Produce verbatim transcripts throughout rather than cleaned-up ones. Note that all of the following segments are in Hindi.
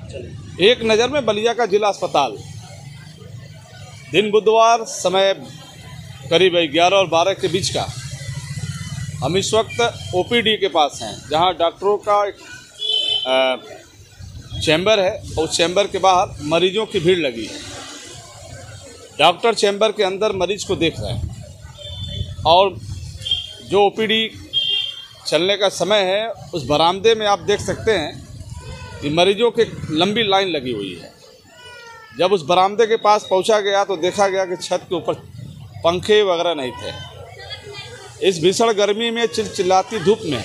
एक नज़र में बलिया का जिला अस्पताल। दिन बुधवार, समय करीब ग्यारह और बारह के बीच का। हम इस वक्त ओपीडी के पास हैं, जहां डॉक्टरों का एक चैम्बर है और उस चैम्बर के बाहर मरीजों की भीड़ लगी है। डॉक्टर चैम्बर के अंदर मरीज को देख रहे हैं और जो ओपीडी चलने का समय है, उस बरामदे में आप देख सकते हैं कि मरीजों की लंबी लाइन लगी हुई है। जब उस बरामदे के पास पहुंचा गया तो देखा गया कि छत के ऊपर पंखे वगैरह नहीं थे। इस भीषण गर्मी में, चिलचिलाती धूप में,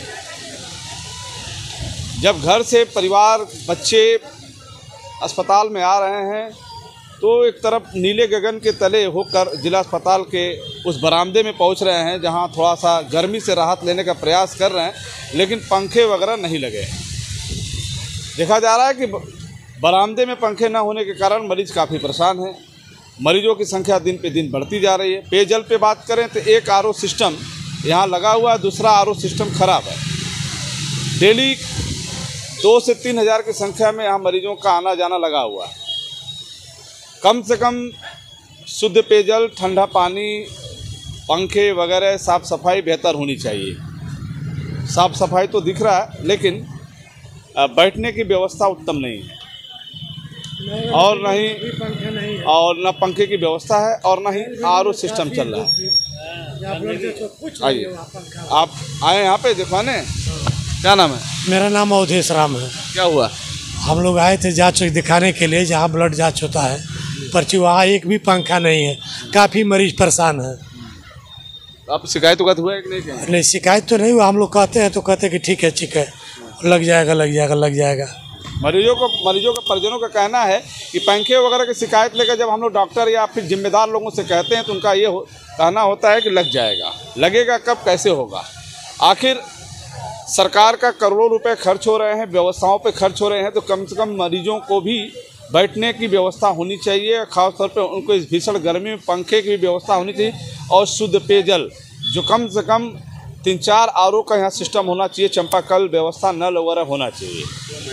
जब घर से परिवार, बच्चे अस्पताल में आ रहे हैं तो एक तरफ नीले गगन के तले होकर जिला अस्पताल के उस बरामदे में पहुंच रहे हैं, जहां थोड़ा सा गर्मी से राहत लेने का प्रयास कर रहे हैं, लेकिन पंखे वगैरह नहीं लगे। देखा जा रहा है कि बरामदे में पंखे न होने के कारण मरीज काफ़ी परेशान हैं। मरीजों की संख्या दिन पे दिन बढ़ती जा रही है। पेयजल पे बात करें तो एक आर ओ सिस्टम यहाँ लगा हुआ है, दूसरा आर ओ सिस्टम खराब है। डेली दो से तीन हज़ार की संख्या में यहाँ मरीजों का आना जाना लगा हुआ है। कम से कम शुद्ध पेयजल, ठंडा पानी, पंखे वगैरह, साफ़ सफाई बेहतर होनी चाहिए। साफ़ सफाई तो दिख रहा है, लेकिन बैठने की व्यवस्था उत्तम नहीं है, और न ही और न पंखे की व्यवस्था है और न ही आर ओ सिस्टम चल रहा है। आइए, आप आए यहाँ पे दिखवाने। क्या नाम है? मेरा नाम अवधेश राम है। क्या हुआ? हम लोग आए थे जांच दिखाने के लिए, जहाँ ब्लड जांच होता है, पर्ची वहाँ एक भी पंखा नहीं है। काफ़ी मरीज परेशान है। आप शिकायत उगत हुआ है कि नहीं? नहीं, शिकायत तो नहीं हुआ। हम लोग कहते हैं तो कहते हैं कि ठीक है ठीक है, लग जाएगा लग जाएगा लग जाएगा। मरीजों को मरीजों का परिजनों का कहना है कि पंखे वगैरह की शिकायत लेकर जब हम लोग डॉक्टर या फिर जिम्मेदार लोगों से कहते हैं तो उनका ये हो, कहना होता है कि लग जाएगा। लगेगा कब, कैसे होगा? आखिर सरकार का करोड़ों रुपए खर्च हो रहे हैं, व्यवस्थाओं पे खर्च हो रहे हैं, तो कम से कम मरीजों को भी बैठने की व्यवस्था होनी चाहिए। खासतौर पे उनको इस भीषण गर्मी में पंखे की भी व्यवस्था होनी चाहिए, और शुद्ध पेयजल जो कम से कम तीन चार आर ओ का यहाँ सिस्टम होना चाहिए। चंपाकल व्यवस्था, नल वगैरह होना चाहिए।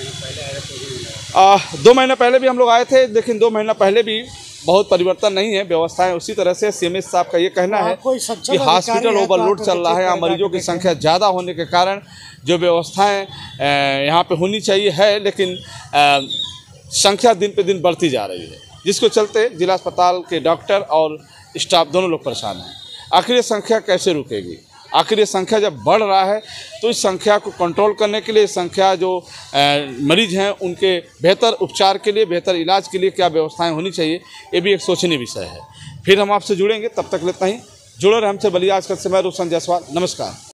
आ, दो महीने पहले भी हम लोग आए थे, लेकिन दो महीना पहले भी बहुत परिवर्तन नहीं है। व्यवस्थाएं उसी तरह से। सीएमएच साहब का ये कहना है कि हॉस्पिटल ओवरलोड चल रहा है। यहाँ मरीजों की संख्या ज़्यादा होने के कारण जो व्यवस्थाएं यहाँ पे होनी चाहिए है, लेकिन आ, संख्या दिन पे दिन बढ़ती जा रही है, जिसको चलते जिला अस्पताल के डॉक्टर और स्टाफ दोनों लोग परेशान हैं। आखिर ये संख्या कैसे रुकेगी? आखिर ये संख्या जब बढ़ रहा है तो इस संख्या को कंट्रोल करने के लिए, संख्या जो मरीज हैं उनके बेहतर उपचार के लिए, बेहतर इलाज के लिए क्या व्यवस्थाएं होनी चाहिए, ये भी एक सोचनीय विषय है। फिर हम आपसे जुड़ेंगे, तब तक लेता ही जुड़े रहे हमसे। बलिया आज का समय, रोशन जायसवाल, नमस्कार।